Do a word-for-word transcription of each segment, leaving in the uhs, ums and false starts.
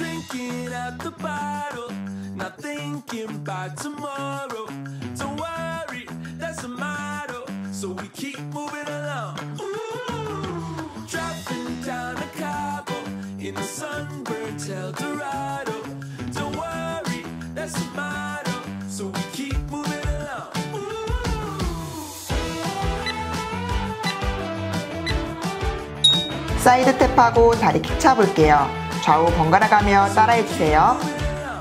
Drinking at the bottle, not thinking about tomorrow. Don't worry, that's a motto, so we keep moving along. Ooh, dropping down to Cabo in the sunburnt El Dorado. Don't worry, that's a motto, so we keep moving along. 사이드 탭하고 다리 킥 차볼게요. 좌우 번갈아 가며 따라해주세요.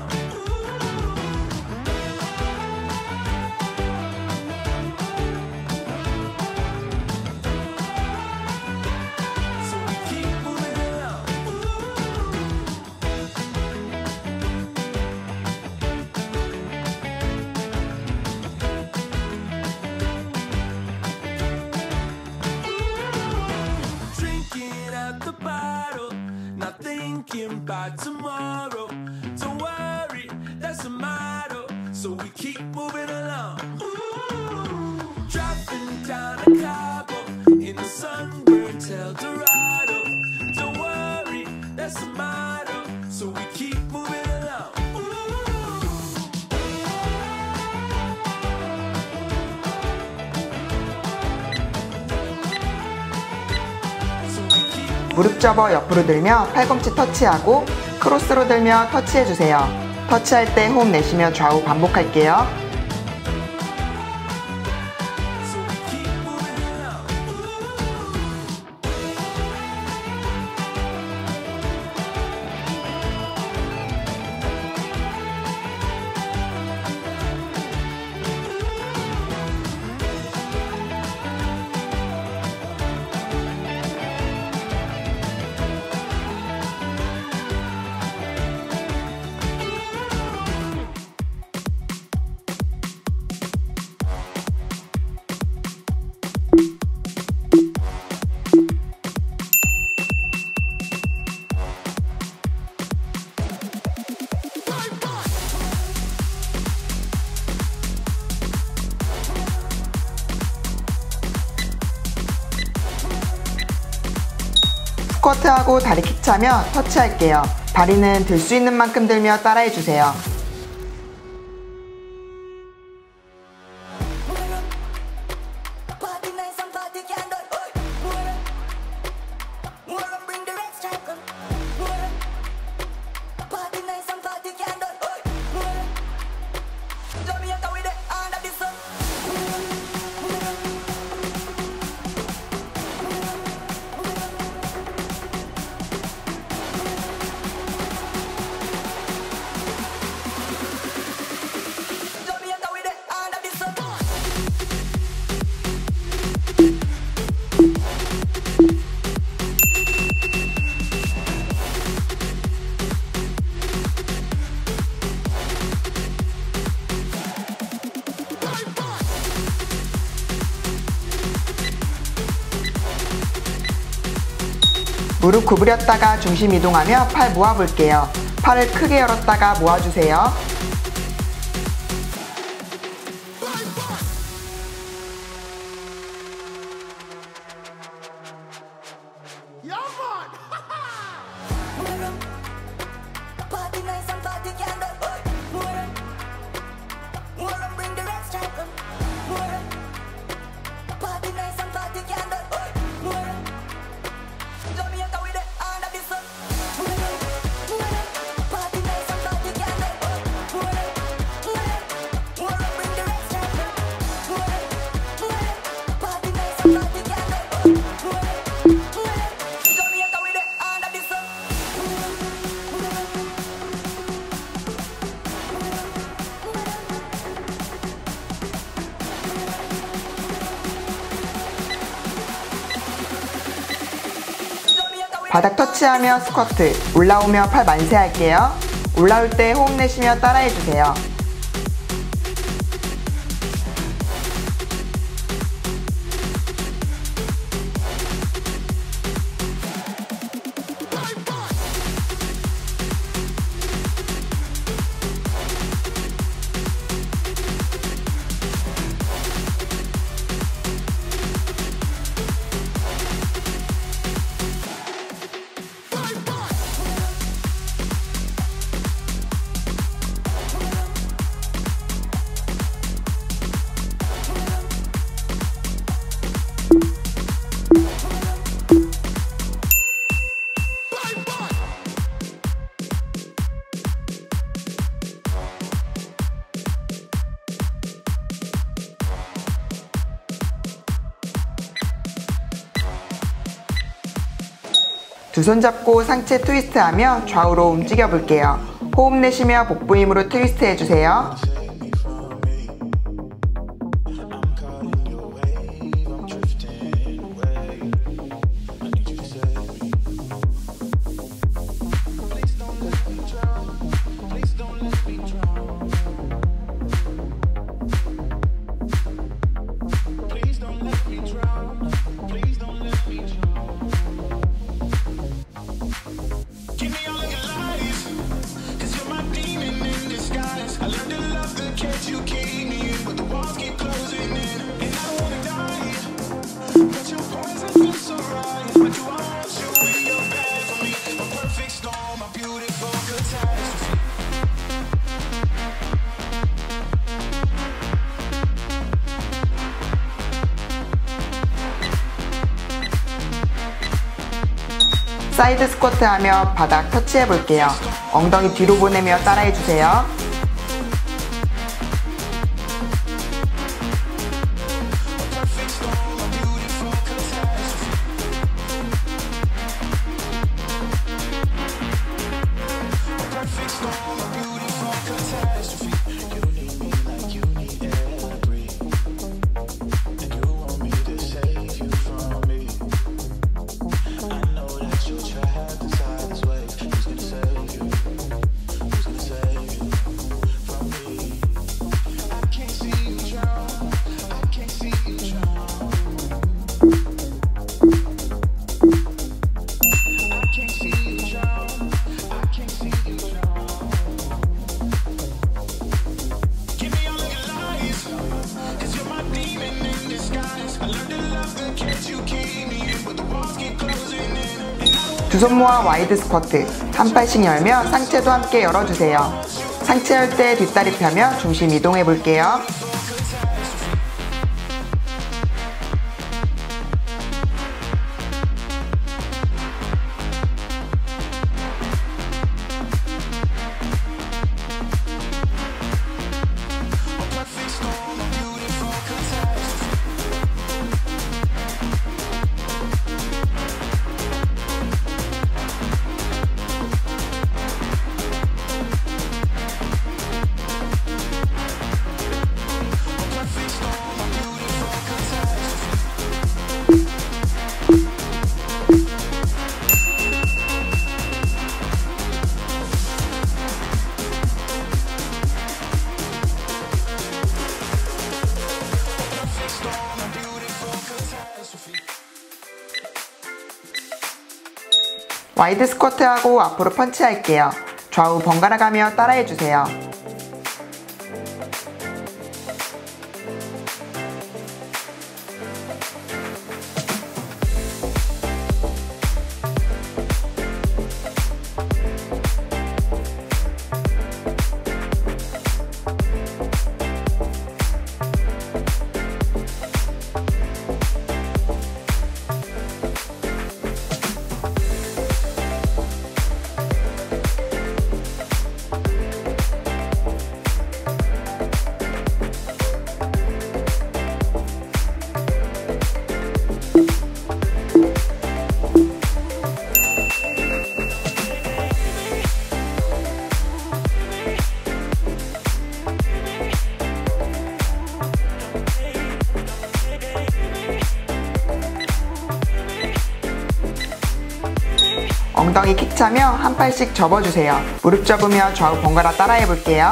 By tomorrow, don't worry, that's a motto, so we keep moving along. Ooh, dropping down to Cabo in the sunburnt El Dorado. Don't worry, that's a motto, so we keep moving along. 무릎 접어 옆으로 들며 팔꿈치 터치하고 크로스로 들며 터치해주세요. 터치할 때 호흡 내쉬며 좌우 반복할게요. 스쿼트하고 다리 킥 차며 터치할게요. 다리는 들 수 있는 만큼 들며 따라해주세요. 무릎 구부렸다가 중심 이동하며 팔 모아볼게요. 팔을 크게 열었다가 모아주세요. 바닥 터치하며 스쿼트, 올라오며 팔 만세 할게요. 올라올 때 호흡 내쉬며 따라해주세요. 두 손 잡고 상체 트위스트하며 좌우로 움직여 볼게요. 호흡 내쉬며 복부 힘으로 트위스트 해주세요. 사이드 스쿼트 하며 바닥 터치해 볼게요. 엉덩이 뒤로 보내며 따라해 주세요. 두 손 모아 와이드 스쿼트, 한 팔씩 열며 상체도 함께 열어주세요. 상체 열 때 뒷다리 펴며 중심 이동해 볼게요. 와이드 스쿼트하고 앞으로 펀치할게요. 좌우 번갈아 가며 따라해주세요. 엉덩이 킥 차며 한 팔씩 접어주세요. 무릎 접으며 좌우 번갈아 따라해 볼게요.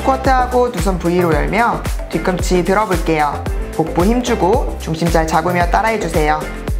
스쿼트하고 두 손 V로 열며 뒤꿈치 들어볼게요. 복부 힘주고 중심 잘 잡으며 따라해주세요.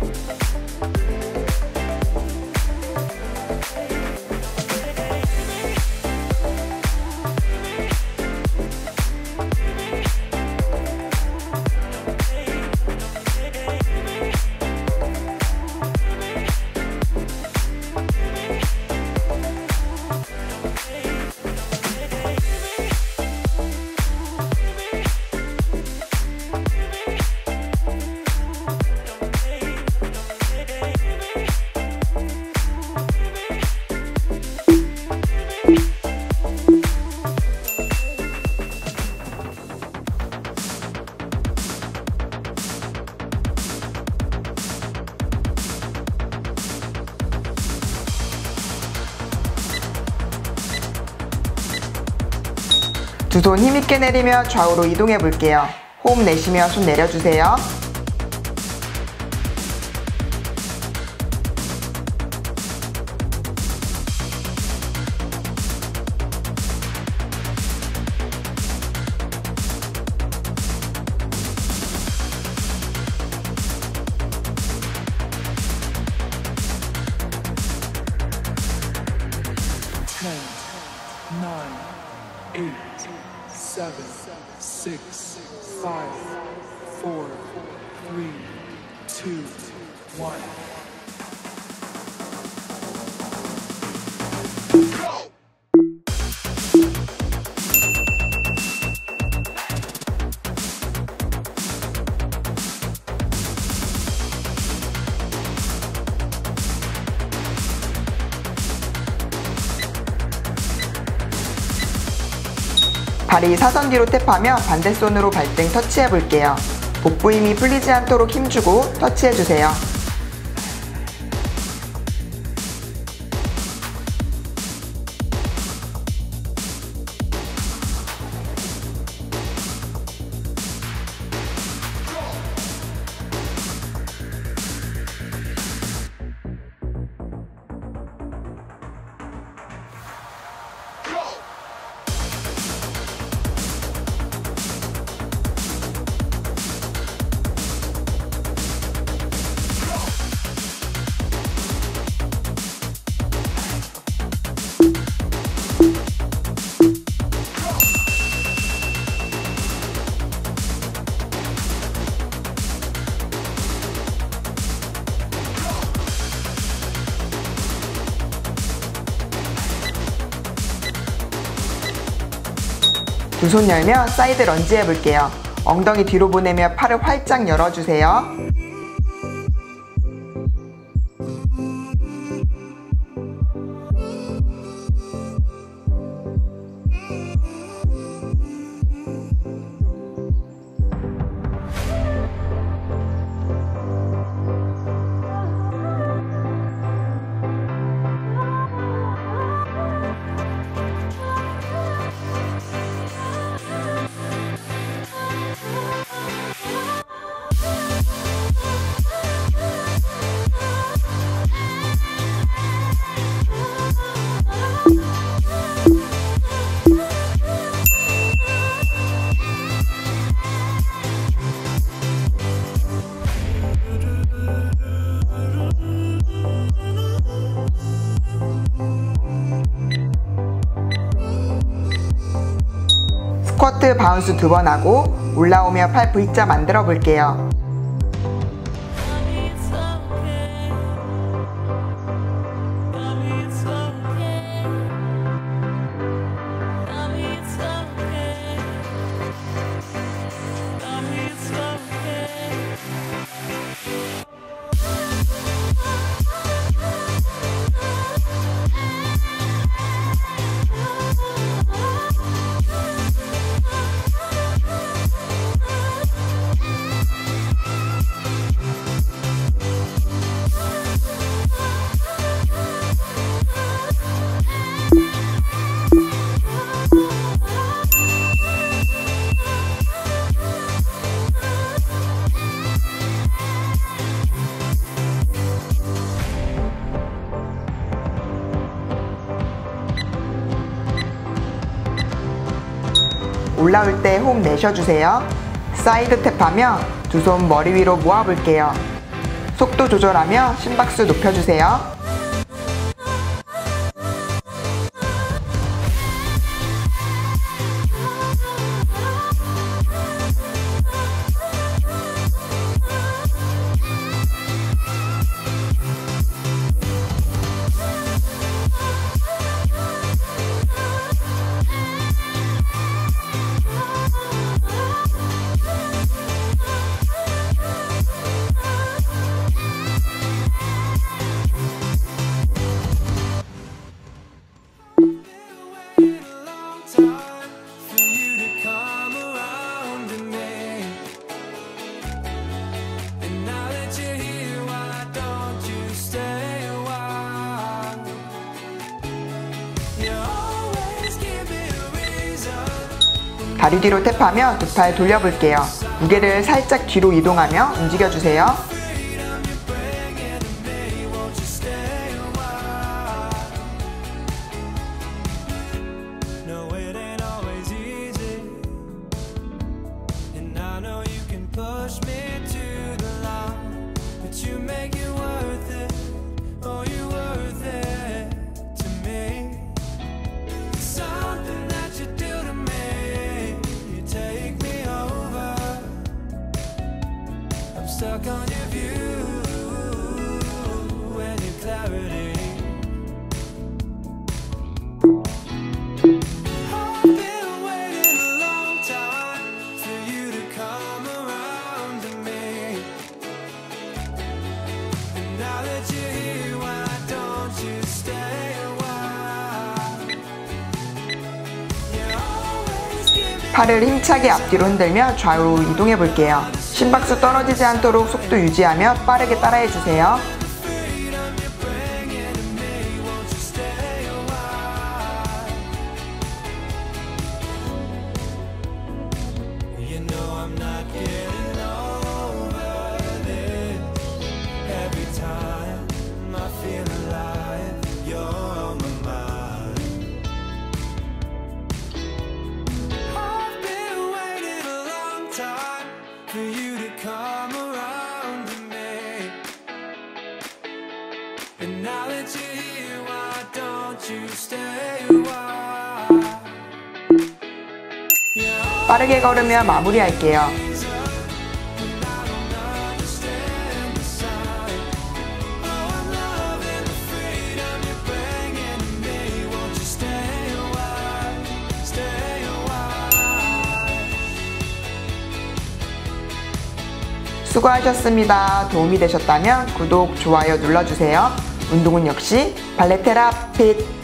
두 손 힘있게 내리며 좌우로 이동해 볼게요. 호흡 내쉬며 손 내려주세요. ten, nine, eight, seven, six, five, four, three, two, one. 발이 사선 뒤로 탭하며 반대손으로 발등 터치해 볼게요. 복부 힘이 풀리지 않도록 힘주고 터치해 주세요. 두 손 열며 사이드 런지 해볼게요. 엉덩이 뒤로 보내며 팔을 활짝 열어주세요. 스쿼트 바운스 두 번 하고 올라오며 팔 V자 만들어 볼게요. 올라올 때 호흡 내쉬어주세요. 사이드 탭하며 두 손 머리 위로 모아볼게요. 속도 조절하며 심박수 높여주세요. 다리 뒤로 탭하며 두 팔 돌려볼게요. 무게를 살짝 뒤로 이동하며 움직여주세요. Stuck on your view and your clarity. I've been waiting a long time for you to come around to me. And now that you're here, why don't you stay a while? You always give me. 팔을 힘차게 앞뒤로 흔들며 좌우로 이동해 볼게요. 심박수 떨어지지 않도록 속도 유지하며 빠르게 따라해주세요. For you to come around to me. And now that you're here, why don't you stay a while? Yeah, 빠르게 걸으며 마무리할게요. 수고하셨습니다. 도움이 되셨다면 구독, 좋아요 눌러주세요. 운동은 역시 발레테라핏!